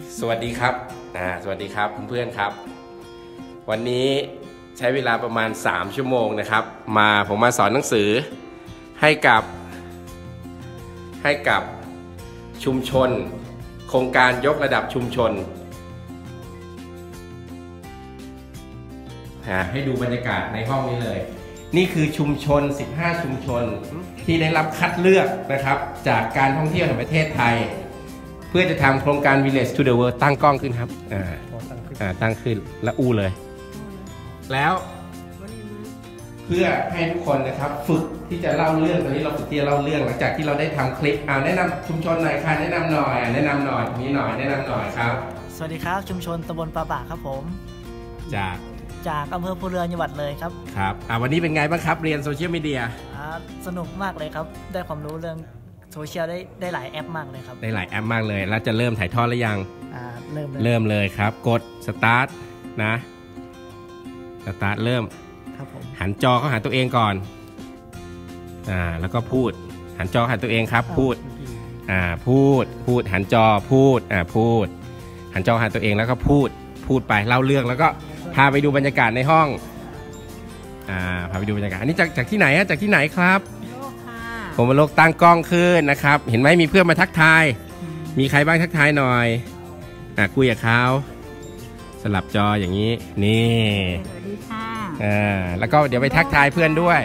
สวัสดีครับสวัสดีครับเพื่อนๆครับวันนี้ใช้เวลาประมาณ3ชั่วโมงนะครับผมมาสอนหนังสือให้กับชุมชนโครงการยกระดับชุมชนให้ดูบรรยากาศในห้องนี้เลยนี่คือชุมชน15ชุมชนที่ได้รับคัดเลือกนะครับจากการท่องเที่ยวแห่งประเทศไทยเพื่อจะทำโครงการ Village to the World ตั้งกล้องขึ้นครับตั้งขึ้นแล้วเลยแล้วเพื่อให้ทุกคนนะครับฝึกที่จะเล่าเรื่องตอนนี้เราฝึกที่จะเล่าเรื่องหลังจากที่เราได้ทำคลิปแนะนำชุมชนหน่อยค่ะแนะนำหน่อยแนะนำหน่อยนี้หน่อยแนะนำหน่อยครับสวัสดีครับชุมชนตำบลปราบ่าครับผมจากอำเภอภูเรือจังหวัดเลยครับวันนี้เป็นไงบ้างครับเรียนโซเชียลมีเดียสนุกมากเลยครับได้ความรู้เรื่องโซเชียลได้หลายแอปมากเลยครับได้หลายแอปมากเลยแล้วจะเริ่มถ่ายทอดหรือยังเริ่มเลยครับกดสตาร์ทนะสตาร์ทเริ่มครับผมหันจอเข้าหาตัวเองก่อนแล้วก็พูดหันจอหาตัวเองครับพูดหันจอพูดหันจอหาตัวเองแล้วก็พูดไปเล่าเรื่องแล้วก็พาไปดูบรรยากาศในห้องพาไปดูบรรยากาศอันนี้จากที่ไหนจากที่ไหนครับผมมาโลกตั้งกล้องขึ้นนะครับเห็นไหมมีเพื่อนมาทักทายมีใครบ้างทักทายหน่อยคุยกับเขาสลับจออย่างนี้นี่สวัสดีค่ะแล้วก็เดี๋ยวไปทักทายเพื่อนด้วย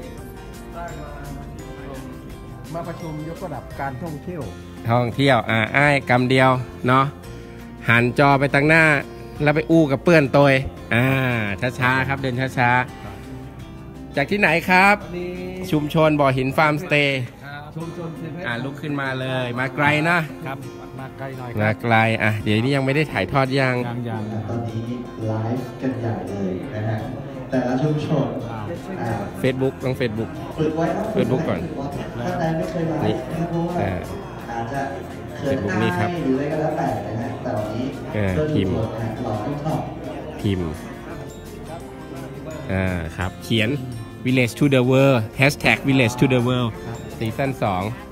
มาประชุมยกระดับการท่องเที่ยวอ้ายกำเดียวเนาะหันจอไปตั้งหน้าแล้วไปอู้กับเพื่อนตัวช้าๆครับเดินช้าๆจากที่ไหนครับชุมชนบ่อหินฟาร์มสเตย์ชุมชนลุกขึ้นมาเลยมาไกลนะครับมาไกลหน่อยมาไกลเดี๋ยวนี้ยังไม่ได้ถ่ายทอดยังตอนนี้ไลฟ์กันใหญ่เลยนะฮะแต่ละชุมชน Facebook ต้อง Facebook ก่อนถ้าใครไม่เคยไลฟ์เพราะว่าอาจจะเขินอายหรืออะไรก็แล้วแต่นะฮะแต่วันนี้พิมพ์หล่อต้องชอบครับเขียน Village to the World #Village to the World ซีซั่น2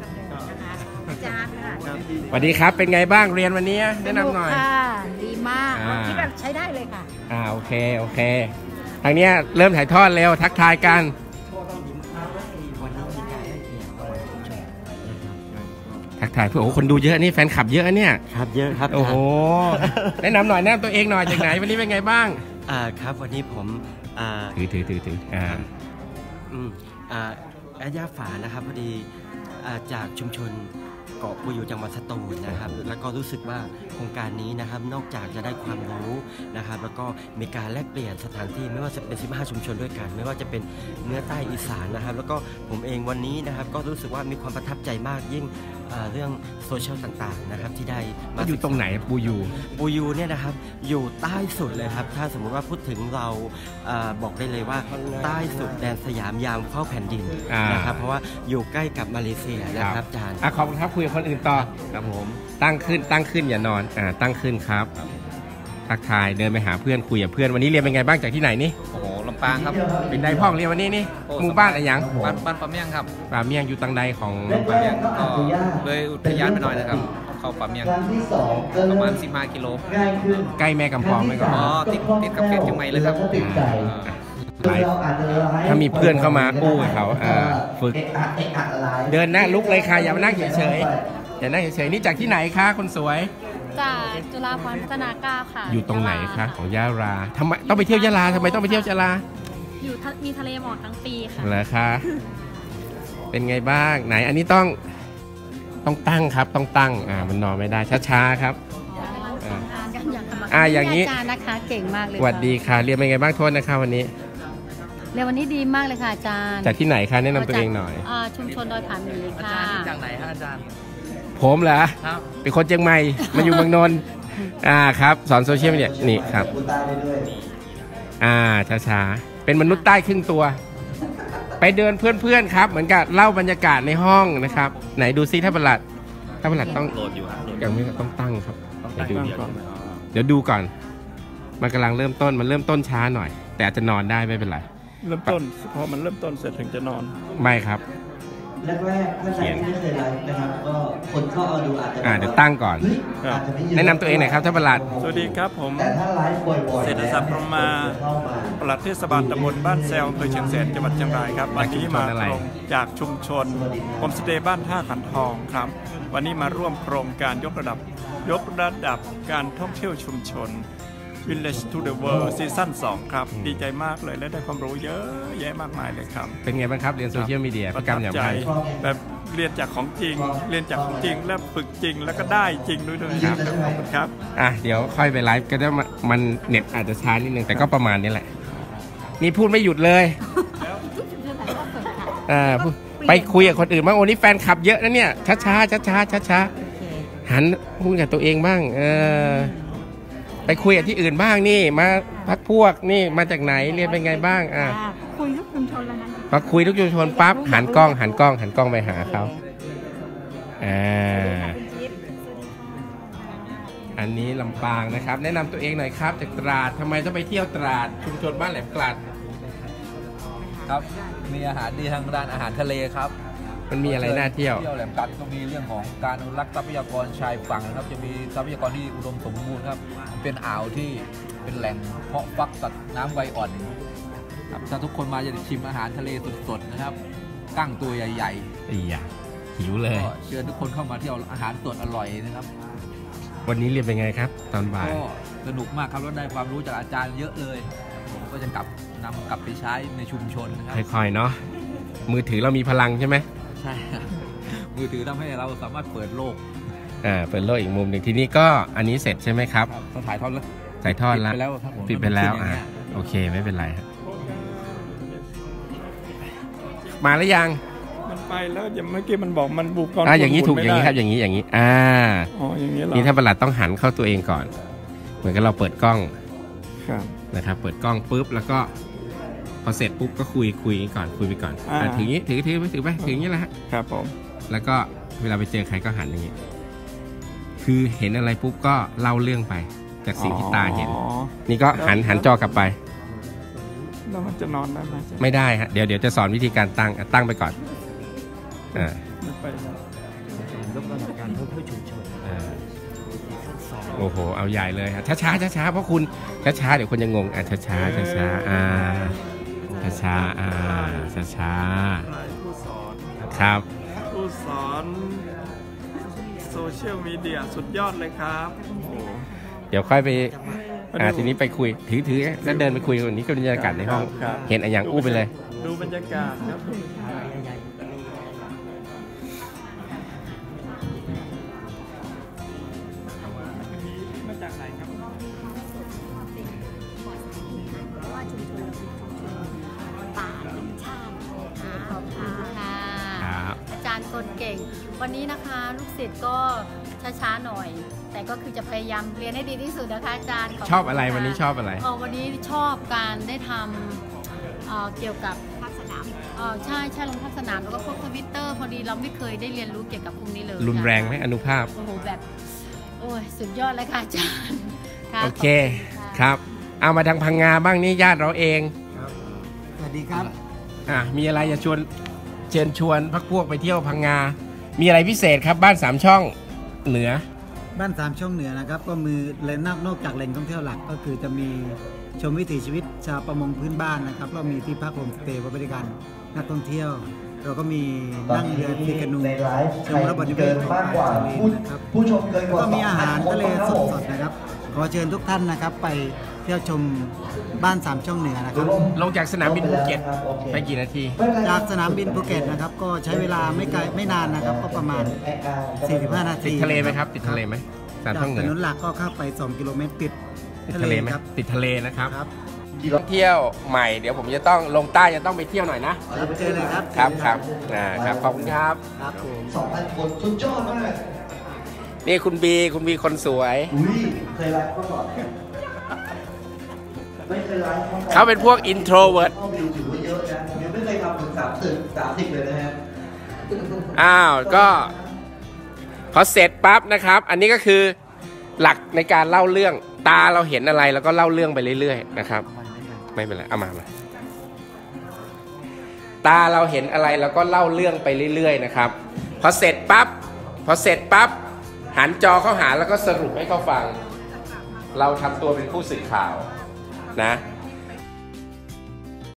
สวัสดีครับเป็นไงบ้างเรียนวันนี้แนะนำหน่อยดีมากที่แบบใช้ได้เลยค่ะโอเคทางนี้เริ่มถ่ายทอดเร็วทักทายกันทักทายเพื่อคนดูเยอะนี่แฟนคลับเยอะเนี่ยครับเยอะครับโอ้โหแนะนำหน่อยแนะนำตัวเองหน่อยจากไหนวันนี้เป็นไงบ้างครับวันนี้ผมถืออาญาฝานะครับพอดีจากชุมชนเกาะปูอยู่จังหวัดสตูลนะครับแล้วก็รู้สึกว่าโครงการนี้นะครับนอกจากจะได้ความรู้นะครับแล้วก็มีการแลกเปลี่ยนสถานที่ไม่ว่าจะเป็น15ชุมชนด้วยกันไม่ว่าจะเป็นเหนือใต้อีสานนะครับแล้วก็ผมเองวันนี้นะครับก็รู้สึกว่ามีความประทับใจมากยิ่งเรื่องโซเชียลต่างๆนะครับที่ได้มาอยู่ตรงไหนปูยูเนี่ยนะครับอยู่ใต้สุดเลยครับถ้าสมมุติว่าพูดถึงเราบอกได้เลยว่าใต้สุดแดนสยามยามเฝ้าแผ่นดินนะครับเพราะว่าอยู่ใกล้กับมาเลเซียนะครับอาจารย์ขอบคุณครับคุยกับคนอื่นต่อครับผมตั้งขึ้นอย่านอนตั้งขึ้นครับทักทายเดินไปหาเพื่อนคุยกับเพื่อนวันนี้เรียนเป็นไงบ้างจากที่ไหนนี่โอ้โหลำปางครับเป็นใดพ่องเรียนวันนี้นี่หมู่บ้านอะไรอย่างบ้านปลาเมี่ยงครับปลาเมี่ยงอยู่ตังใดของปลาเมี่ยงก็เลยอุทยานไปหน่อยนะครับเข้าปลาเมี่ยงประมาณ15 กิโลใกล้แม่กำปองไหมก่อนติดกับเขตเชียงใหม่เลยครับถ้ามีเพื่อนเข้ามาอู้กับเขาฝึกเดินหน้าลุกเลยค่ะอย่ามานั่งเฉยนี่จากที่ไหนคะคนสวยจากจุฬาภรณ์พัฒนาก้าวค่ะอยู่ตรงไหนคะของยะลาทำไมต้องไปเที่ยวยะลาทำไมต้องไปเที่ยวยะลาอยู่มีทะเลหมอกทั้งปีค่ะเหรอคะเป็นไงบ้างไหนอันนี้ต้องตั้งครับต้องตั้งมันนอนไม่ได้ช้าๆครับอย่างนี้อาจารย์นะคะเก่งมากเลยสวัสดีค่ะเรียนเป็นไงบ้างโทษนะคะวันนี้เรียนวันนี้ดีมากเลยค่ะอาจารย์จากที่ไหนคะแนะนำตัวเองหน่อยชุมชนดอยผาหมีค่ะอาจารย์จากไหนคะอาจารย์ผมเหรอเป็นคนเชียงใหม่มาอยู่เมืองนนท์ครับสอนโซเชียลมีเดียนี่ครับช้าๆเป็นมนุษย์ใต้ครึ่งตัวไปเดินเพื่อนๆครับเหมือนกับเล่าบรรยากาศในห้องนะครับไหนดูซิถ้าประหลัดต้องโหลดอยู่ยังไม่ต้องตั้งครับเดี๋ยวดูก่อนมันกำลังเริ่มต้นมันเริ่มต้นช้าหน่อยแต่อาจจะนอนได้ไม่เป็นไรเริ่มต้นพอมันเริ่มต้นเสร็จถึงจะนอนไม่ครับแรกๆถ้าใครที่ไม่เคยไลฟ์นะครับก็คนเข้าเอาดูอาจจะเดี๋ยวตั้งก่อนอาจจะไม่เยอะแนะนำตัวเองหน่อยครับท่านประหลัดสวัสดีครับผมแต่ถ้าไลฟ์บ่อยๆเศรษฐศักดิ์พรหมมาปลัดเทศบาลตำบลบ้านแซวอำเภอเชียงแสนจังหวัดเชียงรายครับวันนี้มาตรงจากชุมชนโฮมสเตย์บ้านท่าขันทองครับวันนี้มาร่วมโครงการยกระดับการท่องเที่ยวชุมชน Village to the World ซีซั่น 2 ครับดีใจมากเลยและได้ความรู้เยอะแยะมากมายเลยครับเป็นไงบ้างครับเรียนโซเชียลมีเดียประกรรมอย่างไรแบบเรียนจากของจริงแล้วฝึกจริงแล้วก็ได้จริงด้วยครับขอบคุณครับเดี๋ยวค่อยไปไลฟ์ก็ได้มันเน็ตอาจจะช้านิดนึงแต่ก็ประมาณนี้แหละนี่พูดไม่หยุดเลยไปคุยกับคนอื่นบ้างโอ้นี่แฟนคลับเยอะนะเนี่ยช้าหันพูดกับตัวเองบ้างไปคุยกับที่อื่นบ้างนี่มาพักพวกนี่มาจากไหนเรียนเป็นไงบ้างคุยทุกชุมชนแล้วนะพอคุยทุกชุมชนปั๊บหันกล้องไปหาเขาอันนี้ลำปางนะครับแนะนำตัวเองหน่อยครับจากตราดทำไมต้องไปเที่ยวตราดชุมชนบ้านแหลมกลัดครับมีอาหารดีทางด้านอาหารทะเลครับมันมีอะไรน่าเที่ยวแหลมกลัดก็มีเรื่องของการอนุรักษ์ทรัพยากรชายฝั่งนะครับจะมีทรัพยากรที่อุดมสมบูรณ์ครับเป็นอ่าวที่เป็นแหล่งเพาะฟักสัตว์น้ำไวอ่อนครับถ้าทุกคนมาจะชิมอาหารทะเลสดๆนะครับกั้งตัวใหญ่ๆหิวเลยเชิญทุกคนเข้ามาเที่ยวอาหารสดอร่อยนะครับวันนี้เรียนเป็นไงครับตอนบ่ายก็สนุกมากครับแล้วได้ความรู้จากอาจารย์เยอะเลยผมก็จะนำกลับไปใช้ในชุมชนนะครับค่อยๆเนาะมือถือเรามีพลังใช่ไหมใช่มือถือทำให้เราสามารถเปิดโลกเปิดโลกอีกมุมหนึ่งทีนี้ก็อันนี้เสร็จใช่ไหมครับถ่ายทอดแล้วปิดไปแล้วโอเคไม่เป็นไรครับมาแล้วยังมันไปแล้วอย่างเมื่อกี้มันบอกมันบุกก่อนอย่างนี้ถูกอย่างนี้ครับอย่างนี้อย่างนี้นี่ท่านประหลัดต้องหันเข้าตัวเองก่อนเหมือนกับเราเปิดกล้องนะครับเปิดกล้องปุ๊บแล้วก็พอเสร็จปุ๊บก็คุยก่อนคุยไปก่อนถืออย่างนี้ถือไปอย่างนี้แหละครับผมแล้วก็เวลาไปเจอใครก็หันอย่างนี้คือเห็นอะไรปุ๊บก็เล่าเรื่องไปจากสิ่งที่ตาเห็นนี่ก็หันจอกลับไปแล้วมันจะนอนได้ไหมไม่ได้ฮะเดี๋ยวจะสอนวิธีการตั้งไปก่อนโอ้โหเอาใหญ่เลยฮะช้าเพราะคุณช้าเดี๋ยวคนจะงงช้าครับผู้สอนโซเชียลมีเดียสุดยอดเลยครับเดี๋ยวค่อยไปทีนี้ไปคุยถือแล้วเดินไปคุยวันนี้ก็บรรยากาศในห้องเห็นอะไรอย่างอู้ไปเลยดูบรรยากาศครับมาจากไหนครับอาจารย์คนเก่งวันนี้นะคะลูกศิษย์ก็ช้าๆหน่อยแต่ก็คือจะพยายามเรียนให้ดีที่สุดนะคะอาจารย์ชอบอะไรวันนี้ชอบอะไรวันนี้ชอบการได้ทำเกี่ยวกับภาคสนามใช่ลงภาคสนามแล้วก็พวกทวิตเตอร์พอดีเราไม่เคยได้เรียนรู้เกี่ยวกับพวกนี้เลยรุนแรงไหมอนุภาพโอ้โหแบบโอ้ยสุดยอดเลยค่ะอาจารย์โอเคครับเอามาทางพังงาบ้างนี่ญาติเราเองสวัสดีครับมีอะไรจะเชิญชวนพักพวกไปเที่ยวพังงามีอะไรพิเศษครับบ้าน3ช่องเหนือบ้าน3ช่องเหนือนะครับก็มีแหล่งนอกจากแหล่งท่องเที่ยวหลักก็คือจะมีชมวิถีชีวิตชาวประมงพื้นบ้านนะครับเรามีที่พักโฮมสเตย์บริการนักท่องเที่ยวเราก็มีนั่งเรือฟีกานูชมระบบนิเวศของทะเลนะครับก็มีอาหารทะเลสดๆนะครับขอเชิญทุกท่านนะครับไปเที่ยวชมบ้าน3ช่องเหนือนะครับลงจากสนามบินภูเก็ตไปกี่นาทีจากสนามบินภูเก็ตนะครับก็ใช้เวลาไม่นานนะครับก็ประมาณ45นาทีติดทะเลไหมครับติดทะเลไหมจากถนนหลักก็เข้าไป2กิโลเมตรติดทะเลไหมติดทะเลนะครับท่องเที่ยวใหม่เดี๋ยวผมจะต้องลงใต้จะต้องไปเที่ยวหน่อยนะเจอเลยครับครับขอบคุณครับ 2,000 คนสุดยอดมากนี่คุณบีคนสวยเคยไลฟ์เขาก่อนไม่เคยไลฟ์เขาเป็นพวกอินโทรเวิร์ตถือว่าเยอะนะผมยังไม่เคยทำถึง30เลยนะฮะก็พอเสร็จปั๊บนะครับอันนี้ก็คือหลักในการเล่าเรื่องตาเราเห็นอะไรแล้วก็เล่าเรื่องไปเรื่อยๆนะครับไม่เป็นไรเอามาตาเราเห็นอะไรเราก็เล่าเรื่องไปเรื่อยๆนะครับพอเสร็จปั๊บหันจอเข้าหาแล้วก็สรุปให้เขาฟังเราทำตัวเป็นผู้สื่อข่าวนะ